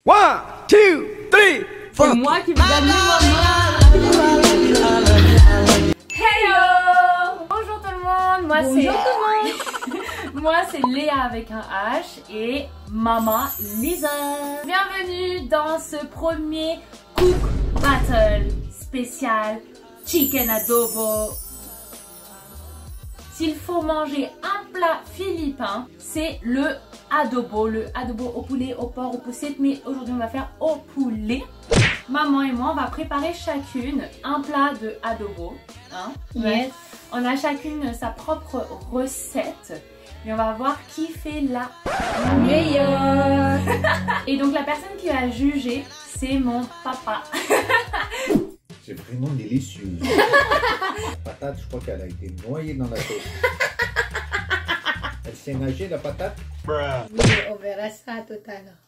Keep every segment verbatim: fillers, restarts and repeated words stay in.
One, two, three, four. C'est moi qui me donne les moments. Hello. Bonjour tout le monde. Moi c'est moi c'est Léa avec un H et Mama Lisa. Bienvenue dans ce premier Cook Battle spécial Chicken Adobo. S'il faut manger un plat philippin, c'est le adobo. Le adobo au poulet, au porc, au poussette, mais aujourd'hui on va faire au poulet. Maman et moi, on va préparer chacune un plat de adobo. Hein? Yes. On a chacune sa propre recette. Et on va voir qui fait la meilleure. Et donc la personne qui va juger, c'est mon papa. C'est vraiment délicieux. La patate, je crois qu'elle a été noyée dans la sauce. Elle s'est nagée, la patate. Oui, on verra ça tout à l'heure.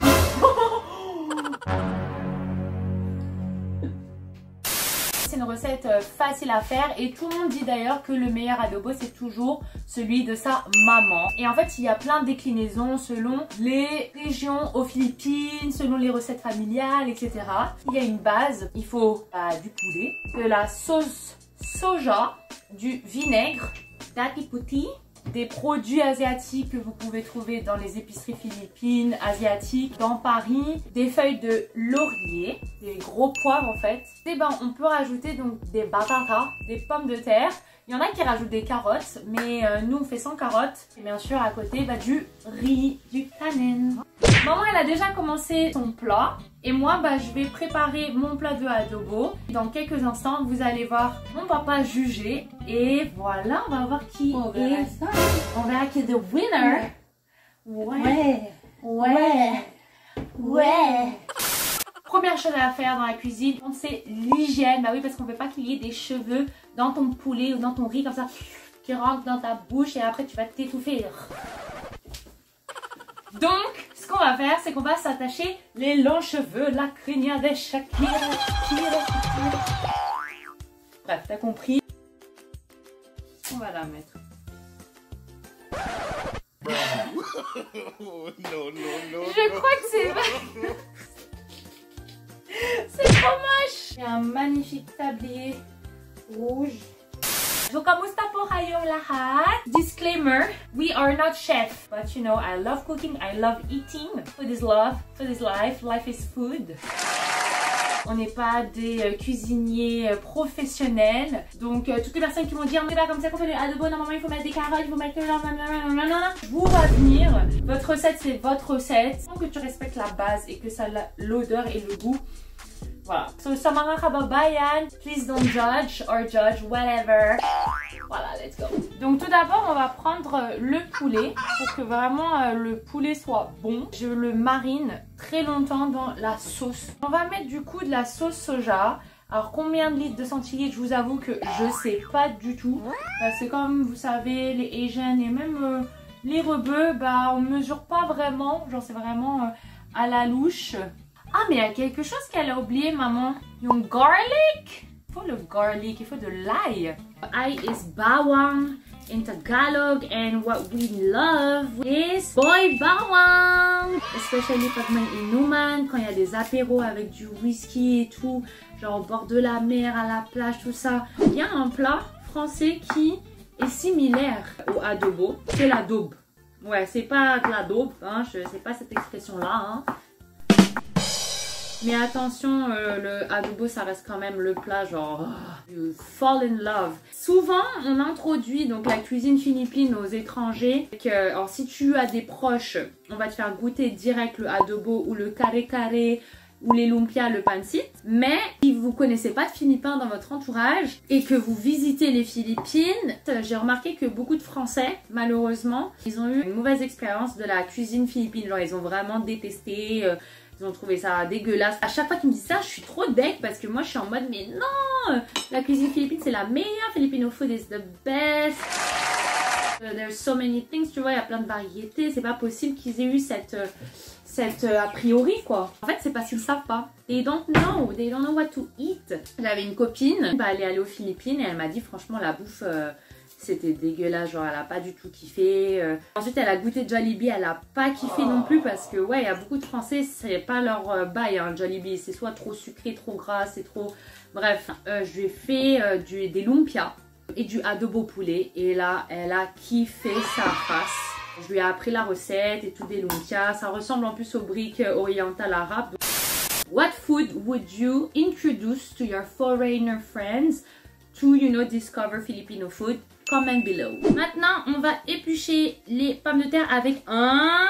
C'est une recette facile à faire et tout le monde dit d'ailleurs que le meilleur adobo c'est toujours celui de sa maman. Et en fait il y a plein de déclinaisons selon les régions aux Philippines, selon les recettes familiales, et cetera. Il y a une base, il faut bah, du poulet, de la sauce soja, du vinaigre, dati puti, des produits asiatiques que vous pouvez trouver dans les épiceries philippines, asiatiques, dans Paris, des feuilles de laurier, des gros poivres en fait. Et ben on peut rajouter donc des batatas, des pommes de terre. Il y en a qui rajoutent des carottes, mais euh, nous on fait sans carottes. Et bien sûr à côté bah, du riz, du tanin. Maman elle a déjà commencé son plat et moi bah, je vais préparer mon plat de adobo. Dans quelques instants vous allez voir mon papa juger et voilà on va voir qui On est. verra ça. On verra qui est the winner. Ouais. Ouais. Ouais. Première chose à faire dans la cuisine, c'est l'hygiène. Bah oui, parce qu'on ne veut pas qu'il y ait des cheveux dans ton poulet ou dans ton riz comme ça qui rentrent dans ta bouche et après tu vas t'étouffer. Donc, ce qu'on va faire, c'est qu'on va s'attacher les longs cheveux, la crinière de Shakira. Shakira, Shakira. Bref, t'as compris. On va la mettre. Oh, non, non, non. Je crois que c'est... C'est trop moche. Il y a un magnifique tablier rouge. So, kamusta po kayong lahat? Disclaimer, we are not chef. But you know, I love cooking, I love eating. Food is love, food is life, life is food. On n'est pas des euh, cuisiniers euh, professionnels. Donc, euh, toutes les personnes qui vont dire, mais là, comme ça qu'on fait le adobo, normalement, il faut mettre des carottes, il faut mettre... Je vous va venir. Votre recette, c'est votre recette. Tant que tu respectes la base et que ça a l'odeur et le goût. Voilà. So, sa mga kababayan, please don't judge or judge, whatever. Voilà, let's go. Donc tout d'abord, on va prendre le poulet pour que vraiment euh, le poulet soit bon. Je le marine très longtemps dans la sauce. On va mettre du coup de la sauce soja. Alors combien de litres de centilitres, je vous avoue que je sais pas du tout. Parce que comme vous savez, les Asians et même euh, les rebeux, bah on mesure pas vraiment. Genre c'est vraiment euh, à la louche. Ah mais il y a quelque chose qu'elle a oublié maman. Yung garlic. Il faut le garlic, il faut de l'ail. Ail is bawang in Tagalog and what we love is boy bawang. Especially pag may inuman, quand il y a des apéros avec du whisky et tout, genre au bord de la mer, à la plage, tout ça. Il y a un plat français qui est similaire au adobo, c'est l'adobe. Ouais, c'est pas de l'adobe, hein, je sais pas cette expression-là, hein. Mais attention, euh, le adobo, ça reste quand même le plat genre oh, you fall in love. Souvent, on introduit donc la cuisine philippine aux étrangers. Que, alors, si tu as des proches, on va te faire goûter direct le adobo ou le kare-kare ou les lumpia, le pancit. Mais si vous connaissez pas de Philippins dans votre entourage et que vous visitez les Philippines, j'ai remarqué que beaucoup de Français, malheureusement, ils ont eu une mauvaise expérience de la cuisine philippine. Genre, ils ont vraiment détesté... Euh, Ils ont trouvé ça dégueulasse. À chaque fois qu'ils me disent ça, je suis trop deck parce que moi je suis en mode mais non, la cuisine philippine c'est la meilleure. Filipino food is the best. Uh, there's so many things, tu vois, il y a plein de variétés. C'est pas possible qu'ils aient eu cette, cette uh, a priori quoi. En fait c'est parce qu'ils savent pas. They don't know, they don't know what to eat. J'avais une copine, bah, elle est allée aux Philippines et elle m'a dit franchement la bouffe... Euh, C'était dégueulasse, genre elle a pas du tout kiffé. Euh, ensuite elle a goûté Jollibee, elle a pas kiffé non plus parce que ouais, il y a beaucoup de Français, c'est pas leur euh, bail hein, Jollibee. C'est soit trop sucré, trop gras, c'est trop... Bref, euh, je lui ai fait euh, du, des lumpias et du adobo poulet. Et là, elle a kiffé sa face. Je lui ai appris la recette et tout des lumpias. Ça ressemble en plus aux briques orientales arabes. What food would you introduce to your foreigner friends to, you know, discover Filipino food? Comment below. Maintenant, on va éplucher les pommes de terre avec un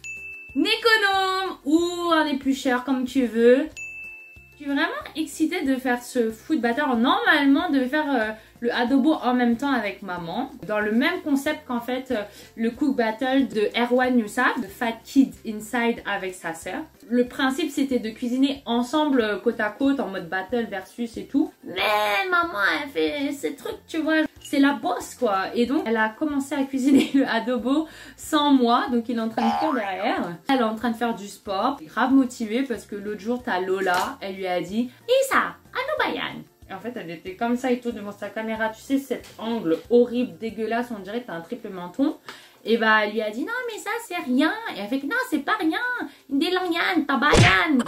économe ou un éplucheur comme tu veux. Je suis vraiment excitée de faire ce food batter. Normalement, on devait faire euh, le adobo en même temps avec maman. Dans le même concept qu'en fait euh, le cook battle de Erwan Youssaf, de Fat Kid Inside avec sa sœur. Le principe c'était de cuisiner ensemble euh, côte à côte en mode battle versus et tout. Mais maman elle fait ces trucs tu vois. C'est la bosse quoi. Et donc elle a commencé à cuisiner le adobo sans moi. Donc il est en train de faire derrière. Elle est en train de faire du sport. Grave motivée parce que l'autre jour t'as Lola. Elle lui a dit Isa, Anobayan. Et en fait elle était comme ça et tout devant sa caméra. Tu sais cet angle horrible, dégueulasse. On dirait que t'as un triple menton. Et bah elle lui a dit non mais ça c'est rien. Et elle fait non c'est pas rien. Ndelanyan, tabayan.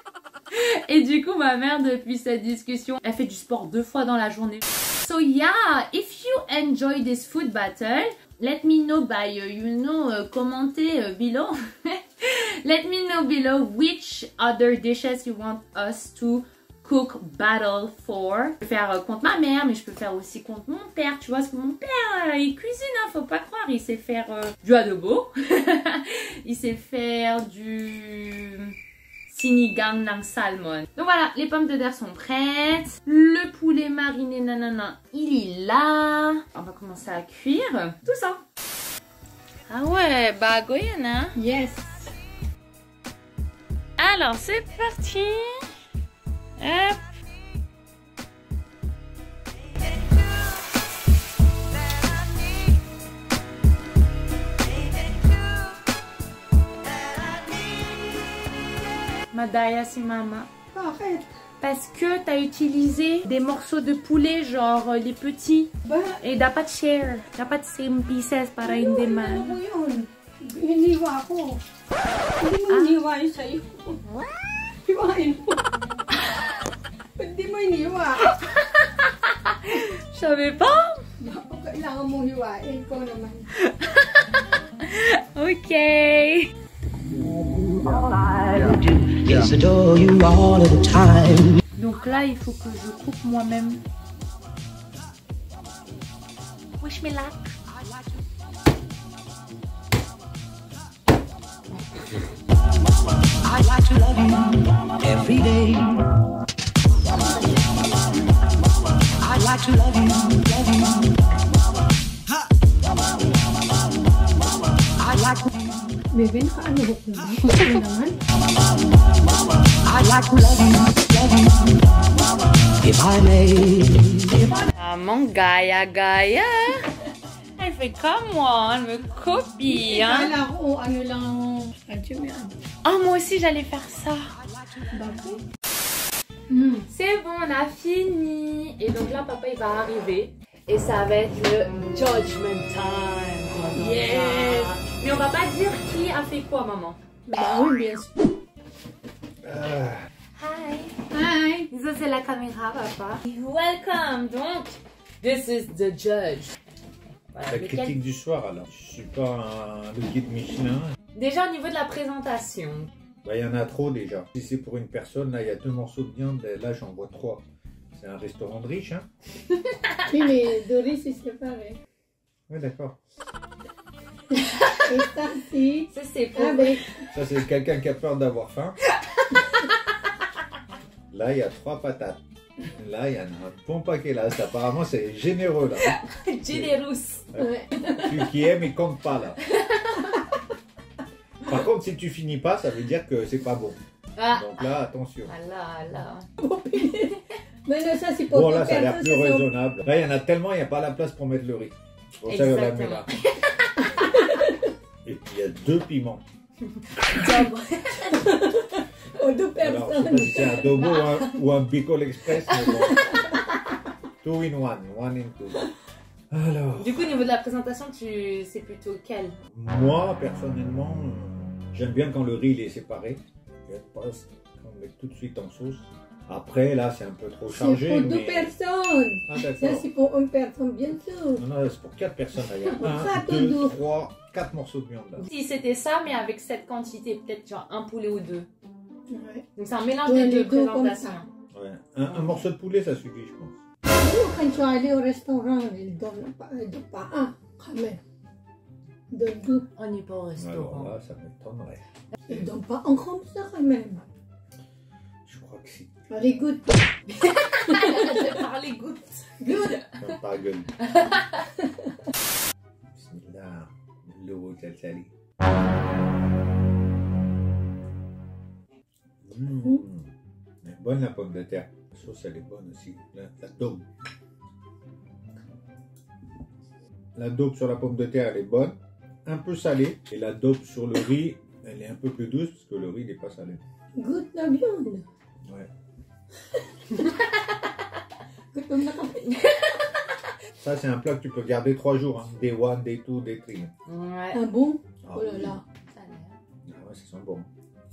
Et du coup ma mère depuis cette discussion elle fait du sport deux fois dans la journée. So yeah, if you enjoy this food battle, let me know by, uh, you know, uh, commenter uh, below. Let me know below which other dishes you want us to cook battle for. Je peux faire euh, contre ma mère, mais je peux faire aussi contre mon père, tu vois, parce que mon père, euh, il cuisine, hein, faut pas croire, il sait faire euh, du adobo, il sait faire du... sinigang ng salmon. Donc voilà, les pommes de terre sont prêtes. Le poulet mariné nanana, il est là. On va commencer à cuire tout ça. Ah ouais, bago yan hein? Yes. Alors c'est parti. Hop. Madaya si mama. Bakit? Parce que t'as utilisé des morceaux de poulet, genre les petits. Ba? Et dapat share. Dapat same pieces para hindi Ano man. ko yun? Hiniwa ko. Hindi mo hiniwa yun sa'yo. Hiwain mo. Hindi mo hiniwa. Je savais pas. Bakit kailangan mong hiwain ko naman? Ok. Donc là, il faut que je coupe moi-même. Wish me luck. I'd like to love you every day. I'd like to love you, love you. I'd like to Bebe, naka-ano ko naman? Ano naman? I'd like to love you, love you. If I may. Maman gaya gaya. Elle fait comme moi, elle me copie. Hein. Kala ko ano lang. Adjum yan. Oh, moi aussi j'allais faire ça. Bakit? Mm. C'est bon, on a fini. Et donc là, papa il va arriver. Et ça va être le judgment time. Yes. Mais on va pas dire qui a fait quoi, maman. Bah oui, bien sûr. Ah, Hi. Hi. Ça c'est la caméra, papa. Welcome. Donc, this is the judge. Voilà, la lequel... critique du soir alors. Je suis pas un, le guide Michelin. Déjà au niveau de la présentation. Bah, il y en a trop déjà. Si c'est pour une personne, là il y a deux morceaux de viande, là j'en vois trois. C'est un restaurant de riche, hein? Oui, mais Doris, c'est séparé. Oui, d'accord. Et ça, si. Ça c'est pour... Avec. Ça c'est quelqu'un qui a peur d'avoir faim. Là il y a trois patates. Là il y en a un bon paquet là. Ça, apparemment c'est généreux là. Generous. Ouais. Celui qui aime il compte pas là. Par contre si tu finis pas ça veut dire que c'est pas bon. Ah. Donc là attention. Ah là, là. Mais non, ça, c'est pour Bon deux là ça a l'air personnes, plus ça, raisonnable. Là il y en a tellement il n'y a pas la place pour mettre le riz. Pour ça, la mets là. Et puis il y a deux piments. Aux deux Alors, je sais personnes. pas si c'est un Adobo ou un, ou un Bicol Express, mais bon. Two in one, one in two. Alors, Du coup, au niveau de la présentation, tu c'est plutôt quel? moi, personnellement, euh, j'aime bien quand le riz il est séparé. J'aime pas qu'on met tout de suite en sauce. Après, là, c'est un peu trop C'est chargé. pour deux mais... personnes. Ah, Ça, d'accord. c'est pour une personne, bien sûr. Non, non, c'est pour quatre personnes d'ailleurs. Ça, Un, tout deux, doux. trois, quatre morceaux de viande là. Si c'était ça, mais avec cette quantité, peut-être genre un poulet ou deux. Ouais. Donc c'est un mélange Ouais, des deux les deux comme présentations. Ouais. Un, un morceau de poulet, ça suffit, je pense. Nous, quand tu es allé au restaurant, ils ne donnent pas, ils donnent pas un, quand même. Ils donnent deux. On n'est pas au Alors restaurant. là, ça m'étonnerait. Ils ne donnent pas un comme ça, quand même. Je crois que si. Allez, goûte. Je parle gouttes. Goûte. Comme par gueule. Bismillah. L'eau salsali. Mmh. Elle est bonne la pomme de terre. La sauce, elle est bonne aussi. La, la daube. La daube sur la pomme de terre, elle est bonne. Un peu salée. Et la daube sur le riz, elle est un peu plus douce parce que le riz n'est pas salé. Goûte la viande. Ouais. Goûte comme la campagne. Ça, c'est un plat que tu peux garder trois jours. Hein. Day one, day two, day three. Ouais. Un bon. Ah, Oh là oui. là. Ça a l'air. Ah ouais, ça sent bon.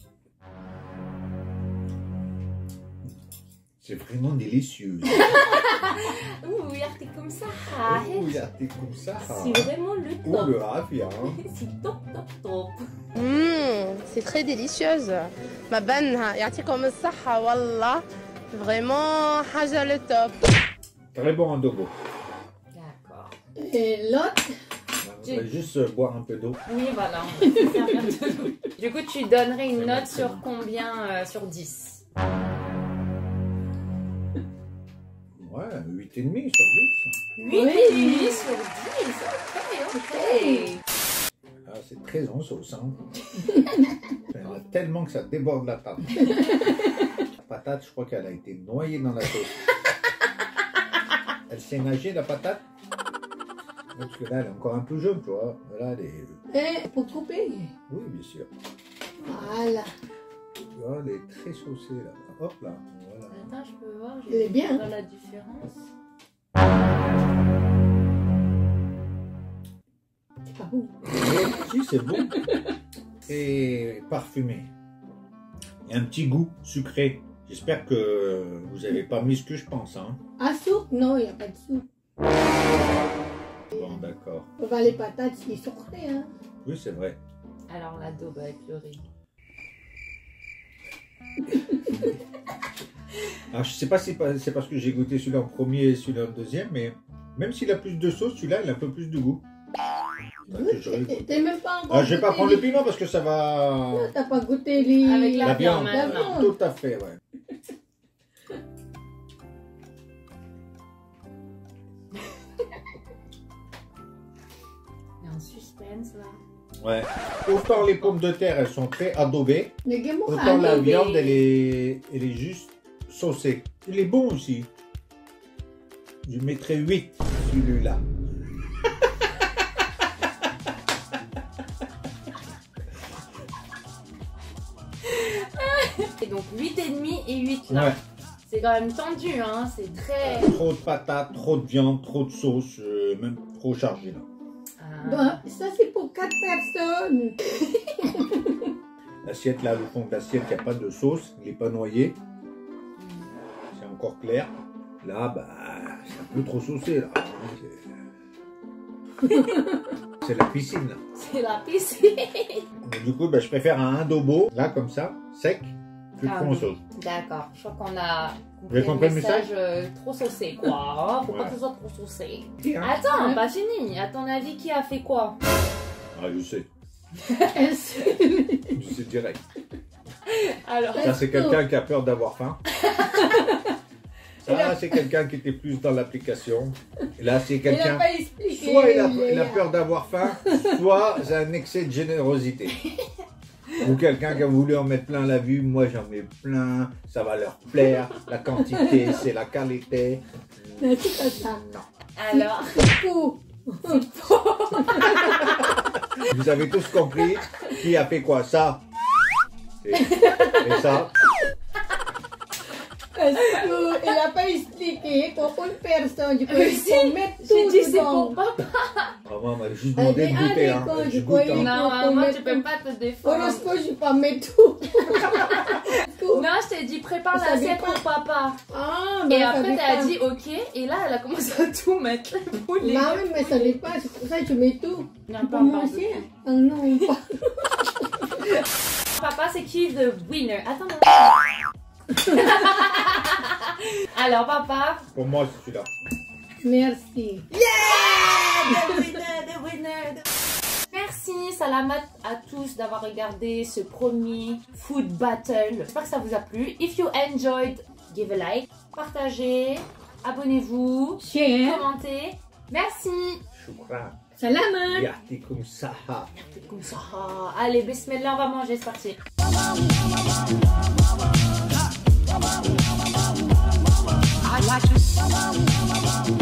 C'est vraiment délicieux. Ouh, regarde comme ça. Oh, il a été comme ça. C'est vraiment le Oh, top. le rafia. Hein. C'est top, top, top. Mmh, c'est très délicieuse. Ma banha, يعطيكم الصحة والله. Vraiment, حاجة le top. Très bon en dobo. D'accord. Et l'autre, On va juste euh, boire un peu d'eau. Oui, voilà. On va faire bien de l'eau. Du coup, tu donnerais une note sur combien euh, sur dix? Ouais, huit virgule cinq sur dix. huit Oui. sur dix. Ok, ok. Ah, c'est très en sauce. Hein. Il y en a tellement que ça déborde la table. La patate, je crois qu'elle a été noyée dans la sauce. Elle s'est nagée, la patate. Parce que là, elle est encore un peu jaune, tu vois. Là, elle est... et pour couper. Oui, bien sûr. Voilà. Tu vois, elle est très saucée, là. Hop, là. Voilà. Attends, je peux voir. Elle est bien. Dans la différence. C'est pas bon. Et, si, c'est bon. Et parfumé. Il y a un petit goût sucré. J'espère que vous n'avez pas mis ce que je pense. Hein. À soupe? Non, il n'y a pas de soupe. Bon, d'accord. Enfin, les patates, ils sont frais, hein. Oui, c'est vrai. Alors, la daube avec le riz. Alors, je sais pas si c'est parce que j'ai goûté celui-là en premier et celui-là en deuxième, mais même s'il a plus de sauce, celui-là, il a un peu plus de goût. Ouais, que je réécoute. T'es même pas encore Ah, je vais pas goûté prendre le les- piment parce que ça va... Non, t'as pas goûté les... Avec la La viande viande. La maintenant. viande. Tout à fait, ouais. Il y a un suspense là. Ouais. Autant les pommes de terre, elles sont très adobées. Les guémons, Autant la adobé. viande, elle est, elle est juste saucée. Il est bon aussi. Je mettrais huit, celui-là. Et donc huit virgule cinq et huit là. Ouais. C'est quand même tendu, hein. C'est très. Trop de patates, trop de viande, trop de sauce, euh, même trop chargé là. Ah. Bon, ça c'est pour quatre personnes. L'assiette là, le fond de l'assiette, il n'y a pas de sauce, il n'est pas noyé. C'est encore clair. Là, bah, c'est un peu trop saucé là. C'est- C'est la piscine là. C'est la piscine. Donc, du coup, bah, je préfère un adobo, là comme ça, sec, que Ah trop en oui. sauce. D'accord, je crois qu'on a Vous avez compris le message euh, trop saucé quoi. Hein, faut pas Ouais. que ce soit trop saucé. Hein. Attends, Ouais. pas fini. À ton avis, qui a fait quoi? Ah, je sais, C'est je sais direct. Alors, Ça, c'est quelqu'un qui a peur d'avoir faim. Ça, c'est quelqu'un qui était plus dans l'application. Et là, c'est Il n'a quelqu'un... pas expliqué. Soit il a, les- il a peur d'avoir faim, soit c'est un excès de générosité. Ou quelqu'un qui a voulu en mettre plein la vue, moi j'en mets plein, ça va leur plaire, la quantité, c'est la qualité. Mais c'est pas ça. Non. alors, C'est faux. Vous avez tous compris qui a fait quoi? Ça et, et ça. Est-ce qu'elle n'a pas expliqué pour une personne, du coup, Mais il si, faut mettre j'ai tout dit c'est dedans. pour papa. Ah, maman, elle a juste Elle demandé dit, de ah, goûter. Hein. d'accord, Je je goûte. croyais- Hein. Non, faut maman, mettre tu peux tout. pas te défendre. Heureusement, je vais pas mettre tout. Non, je t'ai dit prépare Ça l'assiette dépend. pour papa. Ah, Et ben, ça après, t'as dépend. dit ok. Et là, elle a commencé à tout mettre. Les poulets. Bah oui, mais ça dépend, c'est pour ça que je mets tout. Non, Tu pas peux encore. manger? Ah non, pas. Papa, c'est qui the winner? Attends. non. Alors, papa. Pour moi, c'est celui-là. Merci. The winner, the winner. Merci, salamat à tous d'avoir regardé ce premier food battle. J'espère que ça vous a plu. If you enjoyed, give a like, partagez, abonnez-vous, Cher. commentez. Merci. Choukran. Salamat. Yahtikum saha. Comme ça. Allez, bismillah, on va manger, c'est parti. I like to